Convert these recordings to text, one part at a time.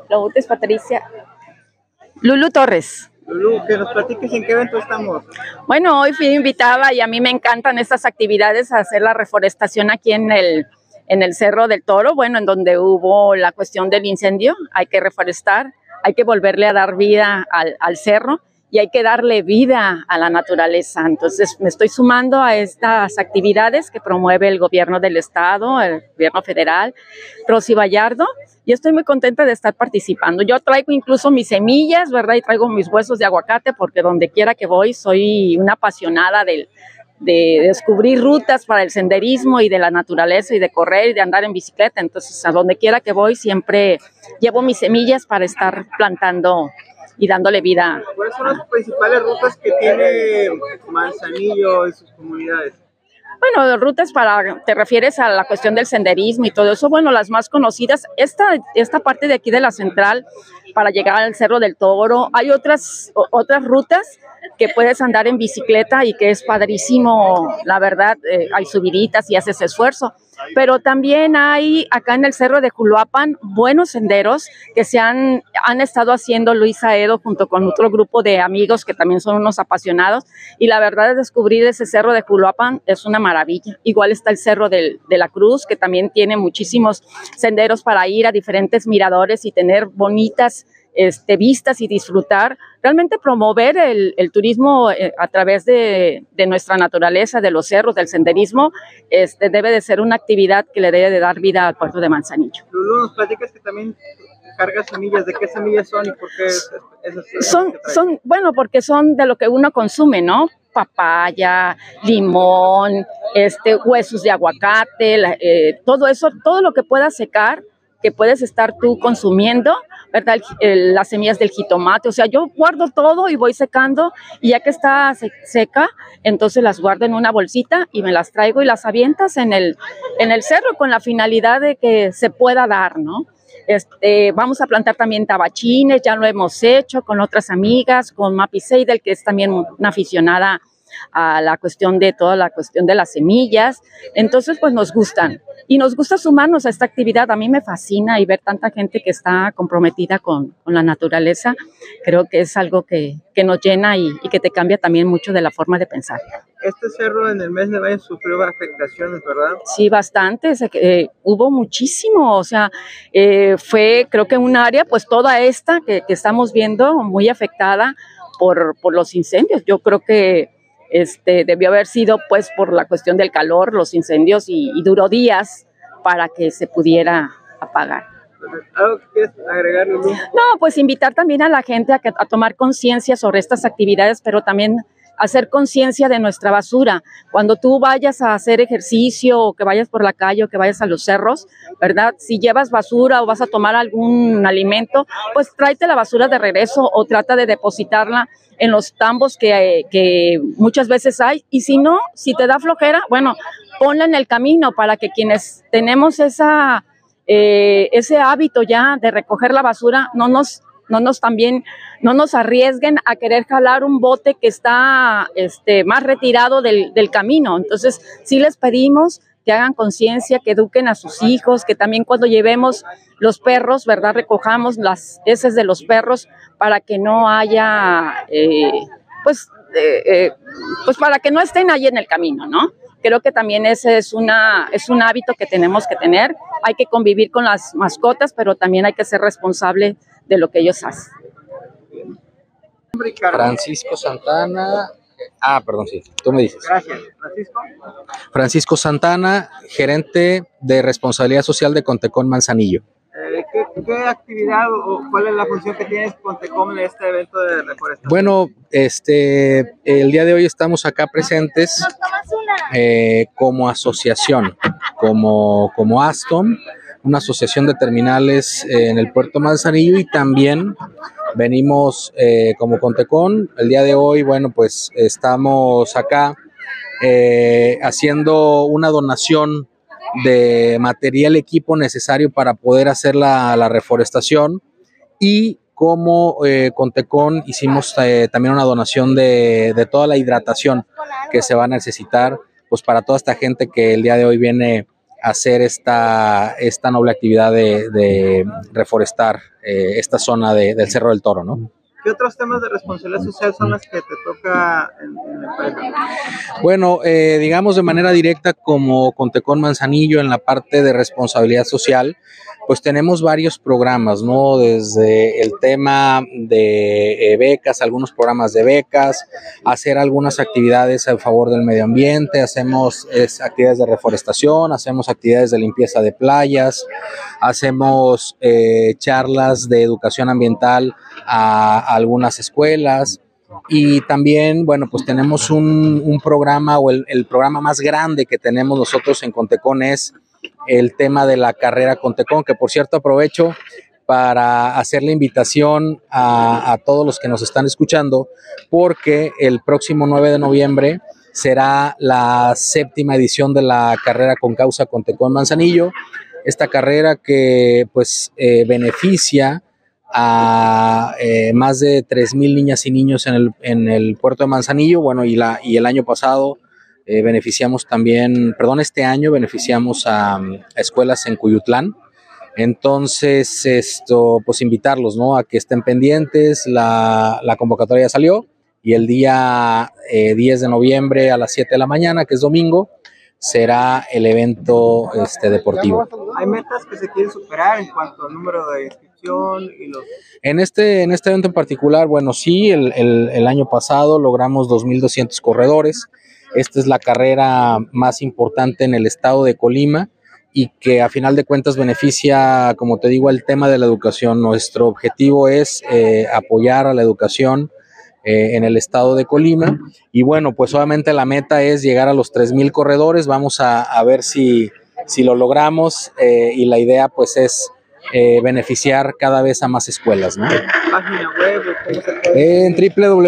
Lourdes Patricia. Lulu Torres. Lulu, que nos platiques en qué evento estamos. Bueno, hoy fui invitada y a mí me encantan estas actividades, a hacer la reforestación aquí en el Cerro del Toro, bueno, en donde hubo la cuestión del incendio. Hay que reforestar, hay que volverle a dar vida al cerro y hay que darle vida a la naturaleza. Entonces me estoy sumando a estas actividades que promueve el gobierno del estado, el gobierno federal, Rosy Vallardo, y estoy muy contenta de estar participando. Yo traigo incluso mis semillas, ¿verdad? Y traigo mis huesos de aguacate, porque donde quiera que voy soy una apasionada de descubrir rutas para el senderismo y de la naturaleza y de correr y de andar en bicicleta. Entonces, a donde quiera que voy siempre llevo mis semillas para estar plantando y dándole vida. ¿Cuáles son las principales rutas que tiene Manzanillo y sus comunidades? Bueno, rutas te refieres a la cuestión del senderismo y todo eso. Bueno, las más conocidas, esta parte de aquí de la central para llegar al Cerro del Toro. Hay otras rutas que puedes andar en bicicleta y que es padrísimo, la verdad, hay subiditas y haces esfuerzo. Pero también hay acá en el Cerro de Juluapan buenos senderos que han estado haciendo Luis Aedo junto con otro grupo de amigos que también son unos apasionados, y la verdad es descubrir ese Cerro de Juluapan es una maravilla. Igual está el Cerro de la Cruz, que también tiene muchísimos senderos para ir a diferentes miradores y tener bonitas vistas y disfrutar, realmente promover el turismo a través de nuestra naturaleza, de los cerros, del senderismo. Debe de ser una actividad que le debe de dar vida al puerto de Manzanillo. Lulu, nos platicas que también cargas semillas. ¿De qué semillas son y por qué bueno, porque son de lo que uno consume, ¿no? Papaya, limón, huesos de aguacate, todo eso, todo lo que pueda secar, que puedes estar tú consumiendo, ¿verdad? Las semillas del jitomate, o sea, yo guardo todo y voy secando, y ya que está seca, entonces las guardo en una bolsita y me las traigo y las avientas en el cerro con la finalidad de que se pueda dar, ¿no? Vamos a plantar también tabachines, ya lo hemos hecho con otras amigas, con Mapi Seidel, que es también una aficionada a la cuestión de toda la cuestión de las semillas. Entonces, pues nos gustan y nos gusta sumarnos a esta actividad. A mí me fascina, y ver tanta gente que está comprometida con la naturaleza, creo que es algo que nos llena y que te cambia también mucho de la forma de pensar. Este cerro en el mes de mayo sufrió afectaciones, ¿verdad? Sí, bastante, hubo muchísimo, o sea, fue creo que un área, pues toda esta que estamos viendo, muy afectada por los incendios. Yo creo que debió haber sido pues por la cuestión del calor, los incendios, y duró días para que se pudiera apagar. ¿Algo que quieres agregar, Lulu? No, pues invitar también a la gente a tomar conciencia sobre estas actividades, pero también hacer conciencia de nuestra basura. Cuando tú vayas a hacer ejercicio, o que vayas por la calle, o que vayas a los cerros, ¿verdad? Si llevas basura o vas a tomar algún alimento, pues tráete la basura de regreso o trata de depositarla en los tambos que muchas veces hay. Y si no, si te da flojera, bueno, ponla en el camino para que quienes tenemos ese hábito ya de recoger la basura, no nos arriesguen a querer jalar un bote que está más retirado del camino. Entonces, sí les pedimos que hagan conciencia, que eduquen a sus hijos, que también cuando llevemos los perros, ¿verdad?, recojamos las heces de los perros para que no haya, pues para que no estén ahí en el camino, ¿no? Creo que también ese es un hábito que tenemos que tener. Hay que convivir con las mascotas, pero también hay que ser responsable de lo que ellos hacen. Francisco Santana. Perdón, sí, tú me dices. Gracias. ¿Francisco? Francisco Santana, gerente de responsabilidad social de Contecón Manzanillo. ¿Qué actividad o cuál es la función que tienes Contecón en este evento de reforestación? Bueno, el día de hoy estamos acá presentes como asociación, como Aston, una asociación de terminales en el puerto Manzanillo, y también venimos como Contecón. El día de hoy, bueno, pues estamos acá haciendo una donación de material, equipo necesario para poder hacer la reforestación, y como Contecón hicimos también una donación de toda la hidratación que se va a necesitar pues para toda esta gente que el día de hoy viene hacer esta noble actividad de reforestar esta zona del Cerro del Toro, ¿no? ¿Qué otros temas de responsabilidad social son los que te toca en la empresa? Bueno, digamos de manera directa como Contecón Manzanillo en la parte de responsabilidad social, pues tenemos varios programas, ¿no? Desde el tema de becas, algunos programas de becas, hacer algunas actividades a favor del medio ambiente, hacemos actividades de reforestación, hacemos actividades de limpieza de playas, hacemos charlas de educación ambiental a algunas escuelas. Y también, bueno, pues tenemos un programa, o el programa más grande que tenemos nosotros en Contecón es el tema de la carrera Contecón, que por cierto aprovecho para hacer la invitación a todos los que nos están escuchando, porque el próximo 9 de noviembre será la 7ª edición de la carrera con causa Contecón Manzanillo, esta carrera que pues beneficia a más de 3,000 niñas y niños en el puerto de Manzanillo. Bueno, y el año pasado beneficiamos también, este año beneficiamos a escuelas en Cuyutlán. Entonces, pues invitarlos, ¿no? A que estén pendientes. La convocatoria ya salió y el día 10 de noviembre a las 7 de la mañana, que es domingo, será el evento deportivo. ¿Hay metas que se quieren superar en cuanto al número de inscripción y los... En este evento en particular, bueno, sí, el año pasado logramos 2,200 corredores. Esta es la carrera más importante en el estado de Colima y que a final de cuentas beneficia, como te digo, el tema de la educación. Nuestro objetivo es apoyar a la educación en el estado de Colima, y bueno, pues obviamente la meta es llegar a los 3,000 corredores. Vamos a ver si lo logramos, y la idea pues es beneficiar cada vez a más escuelas, ¿no? Página web, en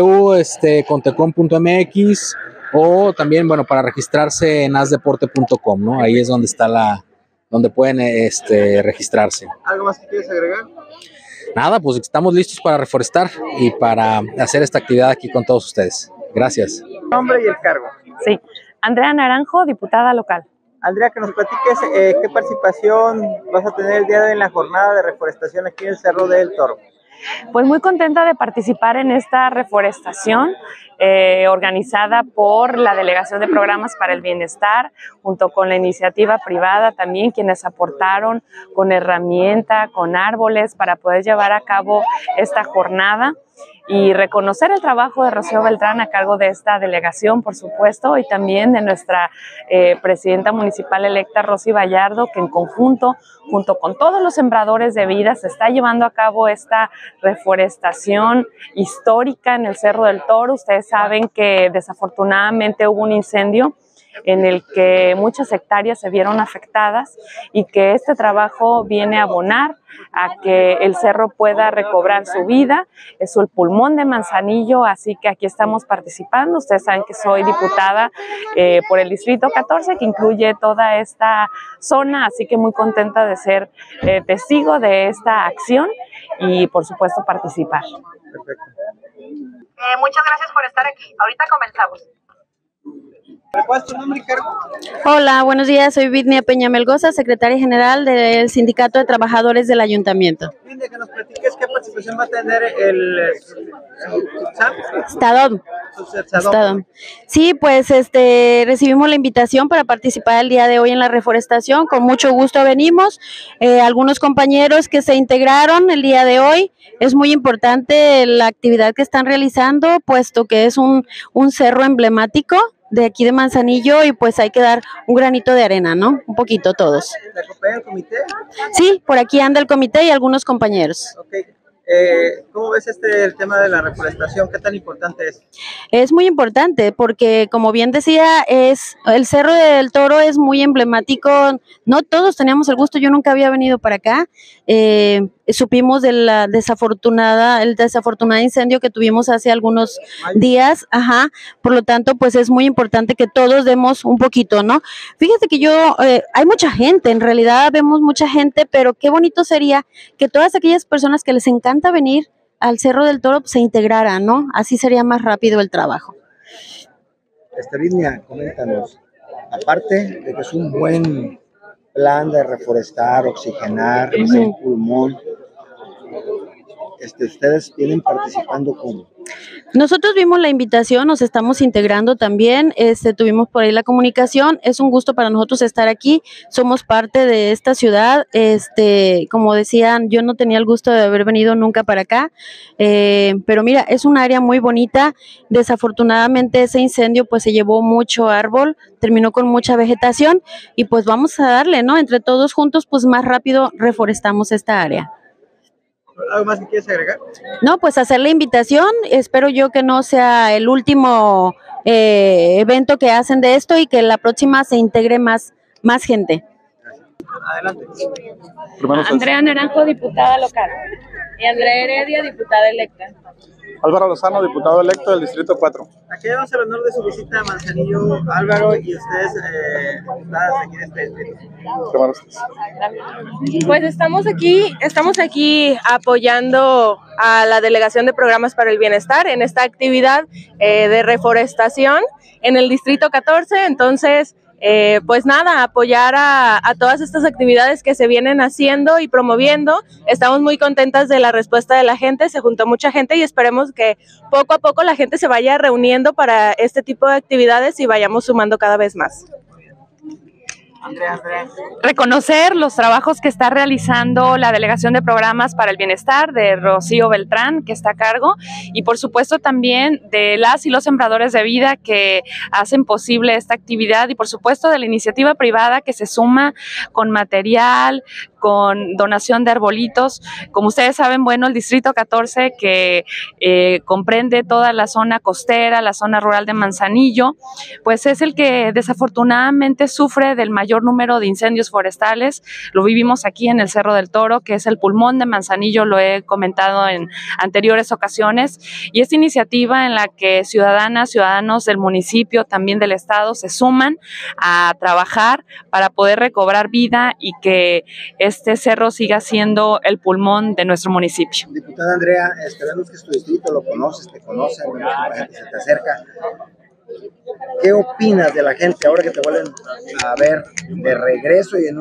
www.contecon.mx, o también, bueno, para registrarse en asdeporte.com, ¿no? Ahí es donde está donde pueden registrarse. ¿Algo más que quieres agregar? Nada, pues estamos listos para reforestar y para hacer esta actividad aquí con todos ustedes. Gracias. Nombre y el cargo. Sí, Andrea Naranjo, diputada local. Andrea, que nos platiques qué participación vas a tener el día de hoy en la jornada de reforestación aquí en el Cerro del Toro. Pues muy contenta de participar en esta reforestación organizada por la Delegación de Programas para el Bienestar, junto con la iniciativa privada también, quienes aportaron con herramienta, con árboles para poder llevar a cabo esta jornada. Y reconocer el trabajo de Rocío Beltrán a cargo de esta delegación, por supuesto, y también de nuestra presidenta municipal electa, Rosy Vallardo, que en conjunto, junto con todos los sembradores de vida, se está llevando a cabo esta reforestación histórica en el Cerro del Toro. Ustedes saben que desafortunadamente hubo un incendio en el que muchas hectáreas se vieron afectadas y que este trabajo viene a abonar a que el cerro pueda recobrar su vida. Es el pulmón de Manzanillo, así que aquí estamos participando. Ustedes saben que soy diputada por el Distrito 14, que incluye toda esta zona, así que muy contenta de ser testigo de esta acción y, por supuesto, participar. Perfecto. Muchas gracias por estar aquí. Ahorita comenzamos. ¿Cuál es tu nombre y cargo? Hola, buenos días. Soy Vidnia Peña Melgoza, secretaria general del Sindicato de Trabajadores del Ayuntamiento. Vidnia, que nos platiques qué participación va a tener el Estado. Sí, pues recibimos la invitación para participar el día de hoy en la reforestación. Con mucho gusto venimos. Algunos compañeros que se integraron el día de hoy. Es muy importante la actividad que están realizando, puesto que es un cerro emblemático de aquí de Manzanillo, y pues hay que dar un granito de arena, ¿no? Un poquito todos. ¿Te acompaña el comité? Sí, por aquí anda el comité y algunos compañeros. Okay. ¿Cómo ves el tema de la reforestación? ¿Qué tan importante es? Es muy importante porque, como bien decía, el Cerro del Toro es muy emblemático. No todos teníamos el gusto, yo nunca había venido para acá. Supimos de el desafortunado incendio que tuvimos hace algunos días, por lo tanto, pues es muy importante que todos demos un poquito, ¿no? Fíjate que hay mucha gente, en realidad vemos mucha gente, pero qué bonito sería que todas aquellas personas que les encanta venir al Cerro del Toro se integraran, ¿no? Así sería más rápido el trabajo. Vidnia, coméntanos, aparte de que es un buen plan de reforestar, oxigenar, hacer pulmón, ¿ustedes vienen participando cómo? Nosotros vimos la invitación, nos estamos integrando también, tuvimos por ahí la comunicación, es un gusto para nosotros estar aquí, somos parte de esta ciudad, como decían, yo no tenía el gusto de haber venido nunca para acá, pero mira, es un área muy bonita, desafortunadamente ese incendio pues se llevó mucho árbol, terminó con mucha vegetación y pues vamos a darle, ¿no? Entre todos juntos pues más rápido reforestamos esta área. ¿Algo más que quieres agregar? No, pues hacer la invitación, espero yo que no sea el último evento que hacen de esto y que la próxima se integre más gente. Adelante. Andrea Naranjo, diputada local. Y Andrea Heredia, diputada electa. Álvaro Lozano, diputado electo del Distrito 4. Aquí vamos el honor de su visita a Manzanillo, Álvaro, y ustedes, diputadas aquí de este distrito. Pues estamos aquí apoyando a la Delegación de Programas para el Bienestar en esta actividad de reforestación en el Distrito 14, entonces pues nada, apoyar a todas estas actividades que se vienen haciendo y promoviendo. Estamos muy contentas de la respuesta de la gente, se juntó mucha gente y esperemos que poco a poco la gente se vaya reuniendo para este tipo de actividades y vayamos sumando cada vez más. Andrea. Reconocer los trabajos que está realizando la Delegación de Programas para el Bienestar de Rocío Beltrán, que está a cargo, y por supuesto también de las y los sembradores de vida que hacen posible esta actividad, y por supuesto de la iniciativa privada que se suma con material, con donación de arbolitos. Como ustedes saben, bueno, el Distrito 14 que comprende toda la zona costera, la zona rural de Manzanillo, pues es el que desafortunadamente sufre del mayor número de incendios forestales. Lo vivimos aquí en el Cerro del Toro, que es el pulmón de Manzanillo, lo he comentado en anteriores ocasiones, y esta iniciativa en la que ciudadanos del municipio, también del estado, se suman a trabajar para poder recobrar vida y que este cerro siga siendo el pulmón de nuestro municipio. Diputada Andrea, esperamos que tu distrito lo conoces, te conocen, la gente se te acerca. ¿Qué opinas de la gente ahora que te vuelven a ver de regreso y en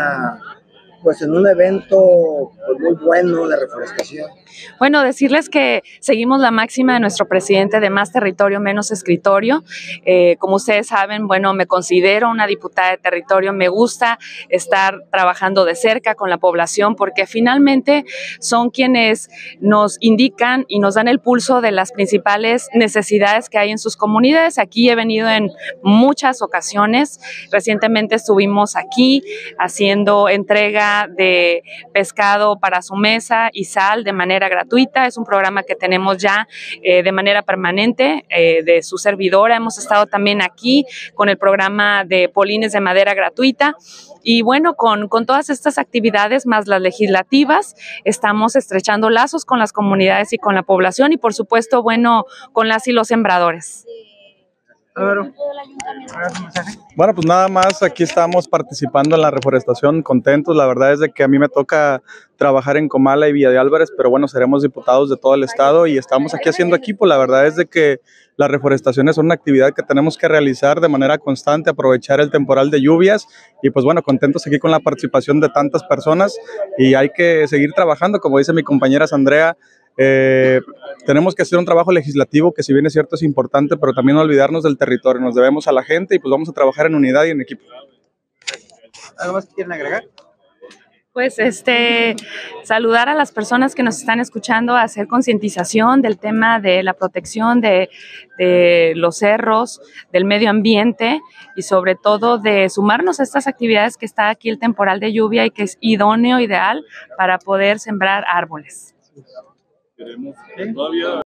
un evento pues, muy bueno de reforestación? Bueno, decirles que seguimos la máxima de nuestro presidente de más territorio, menos escritorio. Como ustedes saben, bueno, me considero una diputada de territorio, me gusta estar trabajando de cerca con la población porque finalmente son quienes nos indican y nos dan el pulso de las principales necesidades que hay en sus comunidades. Aquí he venido en muchas ocasiones, recientemente estuvimos aquí haciendo entrega de pescado para su mesa y sal de manera gratuita. Es un programa que tenemos ya de manera permanente de su servidora. Hemos estado también aquí con el programa de polines de madera gratuita y bueno, con todas estas actividades más las legislativas, estamos estrechando lazos con las comunidades y con la población y por supuesto, bueno, con las y los sembradores. Bueno, pues nada más, aquí estamos participando en la reforestación, contentos. La verdad es de que a mí me toca trabajar en Comala y Villa de Álvarez, pero bueno, seremos diputados de todo el estado y estamos aquí haciendo equipo. La verdad es de que las reforestaciones son una actividad que tenemos que realizar de manera constante, aprovechar el temporal de lluvias y pues bueno, contentos aquí con la participación de tantas personas y hay que seguir trabajando, como dice mi compañera Andrea. Tenemos que hacer un trabajo legislativo que si bien es cierto es importante, pero también no olvidarnos del territorio, nos debemos a la gente y pues vamos a trabajar en unidad y en equipo. ¿Algo más que quieren agregar? Pues saludar a las personas que nos están escuchando, hacer concientización del tema de la protección de los cerros, del medio ambiente y sobre todo de sumarnos a estas actividades que está aquí el temporal de lluvia y que es idóneo, ideal para poder sembrar árboles.